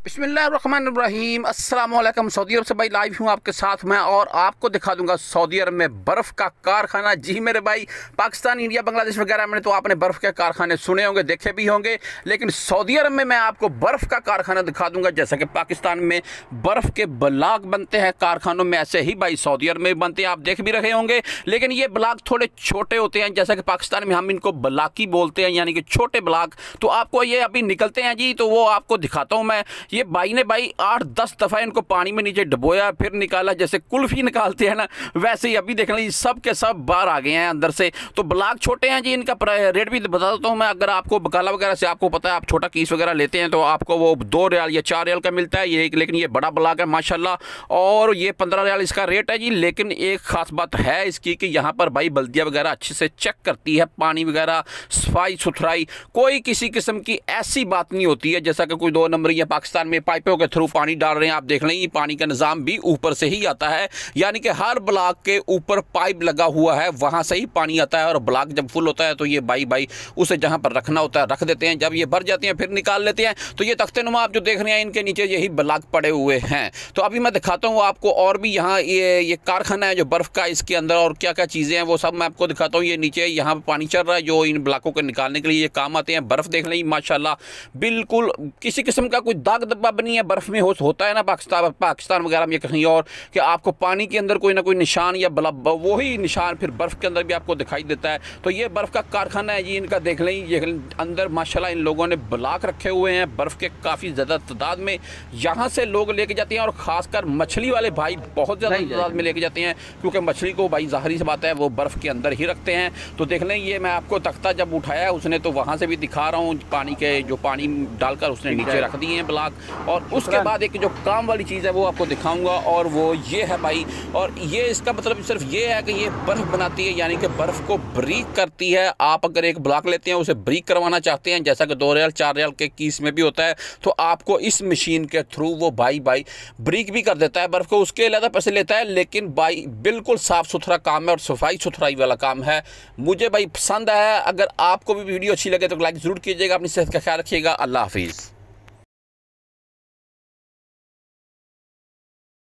बिस्मिल्लाहिर्रहमानिर्रहीम अस्सलाम वालेकुम। सऊदी अरब से भाई लाइव हूँ आपके साथ में और आपको दिखा दूंगा सऊदी अरब में बर्फ़ का कारखाना। जी मेरे भाई, पाकिस्तान, इंडिया, बांग्लादेश वगैरह में तो आपने बर्फ़ के कारखाने सुने होंगे, देखे भी होंगे, लेकिन सऊदी अरब में मैं आपको बर्फ़ का कारखाना दिखा दूंगा। जैसा कि पाकिस्तान में बर्फ़ के ब्लॉक बनते हैं कारखानों में, ऐसे ही भाई सऊदी अरब में बनते हैं, आप देख भी रहे होंगे। लेकिन ये ब्लॉक थोड़े छोटे होते हैं, जैसा कि पाकिस्तान में हम इनको ब्लॉकी बोलते हैं, यानी कि छोटे ब्लॉक। तो आपको ये अभी निकलते हैं जी, तो वो आपको दिखाता हूँ मैं। ये भाई ने 8-10 दफ़ा इनको पानी में नीचे डुबोया, फिर निकाला, जैसे कुल्फी निकालते हैं ना, वैसे ही अभी देख लें सब के सब बाहर आ गए हैं अंदर से। तो ब्लॉक छोटे हैं जी। इनका रेट भी बता देता हूँ मैं। अगर आपको बकाला वगैरह से आपको पता है, आप छोटा कीस वगैरह लेते हैं तो आपको वो 2 रियाल या 4 रियाल का मिलता है ये, लेकिन ये बड़ा ब्लॉक है माशाल्लाह, और ये 15 रियाल इसका रेट है जी। लेकिन एक ख़ास बात है इसकी कि यहाँ पर भाई बल्दिया वगैरह अच्छे से चेक करती है, पानी वगैरह सफाई सुथराई, कोई किसी किस्म की ऐसी बात नहीं होती है जैसा कि कोई 2 नंबर या पाकिस्तान में पाइपों के थ्रू पानी डाल रहे हैं। आप देख लें ये पानी का निज़ाम भी ऊपर से ही आता है, यानी कि हर ब्लॉक के ऊपर पाइप लगा हुआ है, वहां से ही पानी आता है। और ब्लॉक जब फुल होता है तो ये भाई उसे जहां पर रखना होता है रख देते हैं, जब ये भर जाती हैं फिर निकाल लेते हैं। तो ये तख्ते नुमा आप जो देख रहे हैं, इनके नीचे यही ब्लॉक पड़े हुए हैं। तो अभी मैं दिखाता हूँ आपको और भी यहाँ ये कारखाना है जो बर्फ़ का, इसके अंदर और क्या क्या चीज़ें हैं वो सब मैं आपको दिखाता हूँ। ये नीचे यहाँ पर पानी चल रहा है जो इन ब्लॉकों को निकालने के लिए ये काम आते हैं। बर्फ़ देख लें माशाल्लाह, बिल्कुल किसी किस्म का कोई दाग धब्बा नहीं है। बर्फ़ में होता है ना पाकिस्तान वगैरह में कहीं और, कि आपको पानी के अंदर कोई ना कोई निशान या वही निशान फिर बर्फ़ के अंदर भी आपको दिखाई देता है। तो ये बर्फ़ का कारखाना है जी इनका। देख लें ये अंदर माशाल्लाह इन लोगों ने ब्लॉक रखे हुए हैं बर्फ़ के काफ़ी ज़्यादा तादाद में। यहाँ से लोग लेके जाते हैं और ख़ासकर मछली वाले भाई बहुत ज़्यादा तादाद में लेके जाते हैं, क्योंकि मछली को भाई ज़ाहिर सी बात है वो बर्फ़ के अंदर ही रखते हैं। तो देख लें ये मैं आपको तख्ता जब उठाया है उसने, तो वहाँ से भी दिखा रहा हूँ, पानी के जो पानी डालकर उसने नीचे रख दिए हैं ब्लॉक। और उसके बाद एक जो काम वाली चीज़ है वो आपको दिखाऊंगा, और वो ये है भाई। और ये इसका मतलब सिर्फ ये है कि ये बर्फ़ बनाती है, यानी कि बर्फ़ को ब्रीक करती है। आप अगर एक ब्लॉक लेते हैं उसे ब्रीक करवाना चाहते हैं, जैसा कि 2 रियाल 4 रियाल के कीस में भी होता है, तो आपको इस मशीन के थ्रू वो भाई ब्रीक भी कर देता है बर्फ़ को। उसके ज़्यादा पैसे लेता है, लेकिन भाई बिल्कुल साफ़ सुथरा काम है और सफाई सुथराई वाला काम है। मुझे भाई पसंद है। अगर आपको भी वीडियो अच्छी लगे तो लाइक ज़रूर कीजिएगा। अपनी सेहत का ख्याल रखिएगा। अल्लाह हाफिज़।